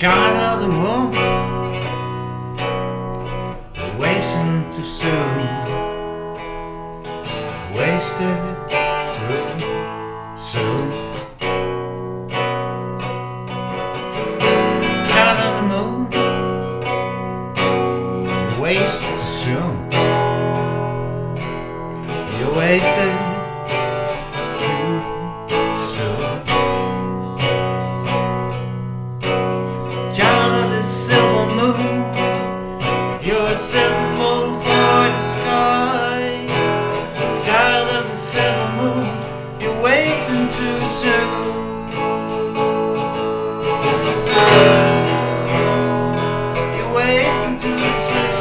Child of the moon, wasting too soon, wasted too soon. Child of the moon, wasted too soon. You're wasted too soon. Child of the silver moon, you're a symbol for the sky. Child of the silver moon, you're wasting too soon. You're wasting too soon.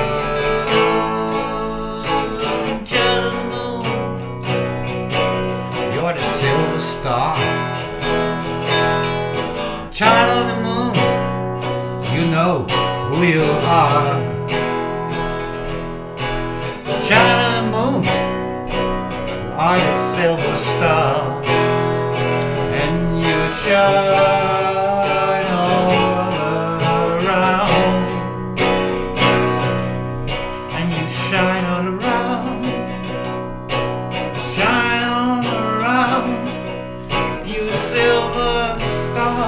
Child of the moon, you're the silver star. Child of the moon, you know who you are. Child of the moon, you are the silver star, and you shine all around, and you shine all around, shine all around, you silver star.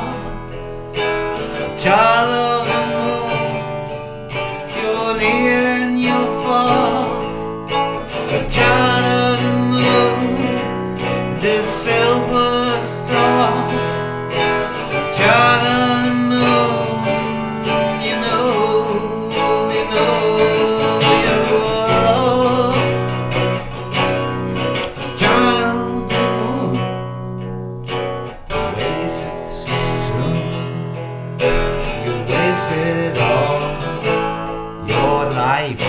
Child of the moon, you're near and you're far. Child of the moon, the silver star. Child of the moon, you know, you know, you know. Child of the moon, wasted too soon. You wasted all your life.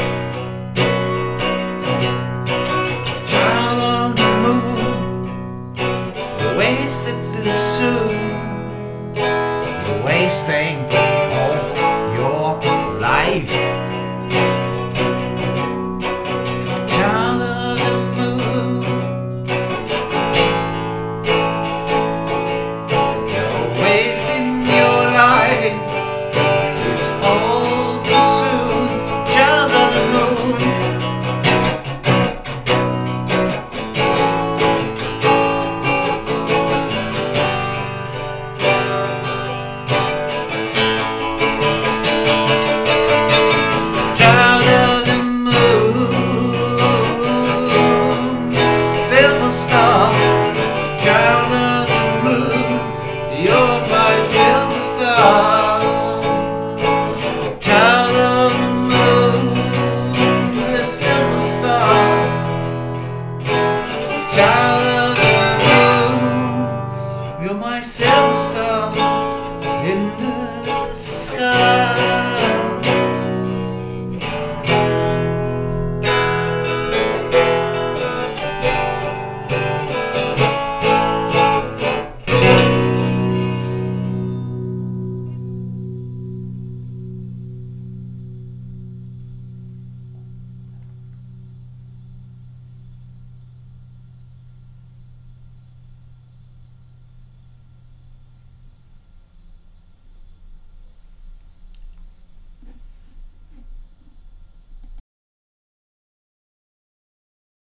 Child of the moon, you wasted too soon. You're wasting all your life. Child of the moon, you're wasting your life. It's all too soon. Child of the moon, child of the moon, silver star. Child of the moon, you're my silver star. Child of the moon, the silver star. Child of the moon, you're my silver star in the